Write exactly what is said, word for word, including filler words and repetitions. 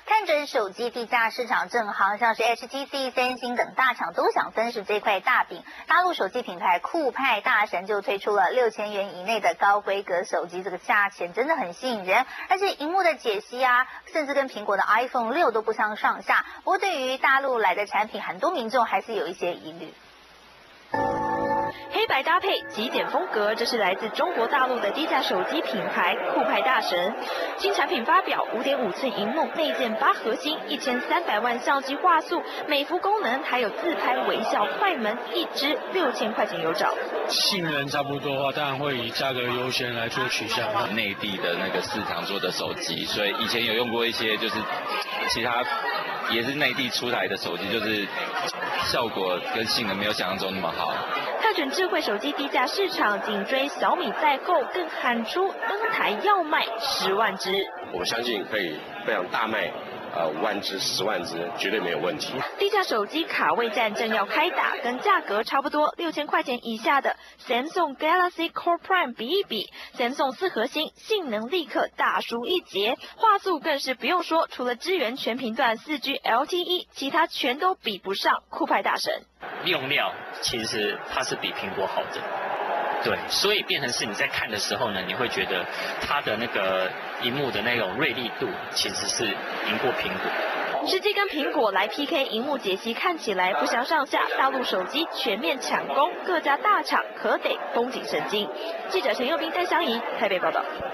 看准手机低价市场正行，像是 H T C、三星等大厂都想分食这块大饼。大陆手机品牌酷派大神就推出了六千元以内的高规格手机，这个价钱真的很吸引人，而且荧幕的解析啊，甚至跟苹果的 iPhone 六都不相上下。不过对于大陆来的产品，很多民众还是有一些疑虑。 黑白搭配，极简风格，这是来自中国大陆的低价手机品牌酷派大神。新产品发表，五点五寸荧幕，内建八核心，一千三百万相机画素，美肤功能，还有自拍微笑快门，一支六千块钱有找。 性能差不多的话，当然会以价格优先来做取向。 内地的那个市场做的手机，所以以前有用过一些，就是其他也是内地出台的手机，就是效果跟性能没有想象中那么好。 看准智慧手机低价市场，紧追小米代购，更喊出登台要卖十万只。 我相信可以非常大卖。呃，五万只、十万只绝对没有问题。 低价手机卡位战正要开打，跟价格差不多六千块钱以下的 Samsung Galaxy Core Prime 比一比 ，Samsung 四核心性能立刻大输一截，画素更是不用说，除了支援全频段 四 G L T E， 其他全都比不上酷派大神。 用料其实它是比苹果好的。对，所以变成是你在看的时候呢，你会觉得它的那个荧幕的那种锐利度其实是赢过苹果。 实际跟苹果来 P K 荧幕解析看起来不相上下，大陆手机全面抢攻，各家大厂可得绷紧神经。记者陈佑斌、戴湘怡台北报道。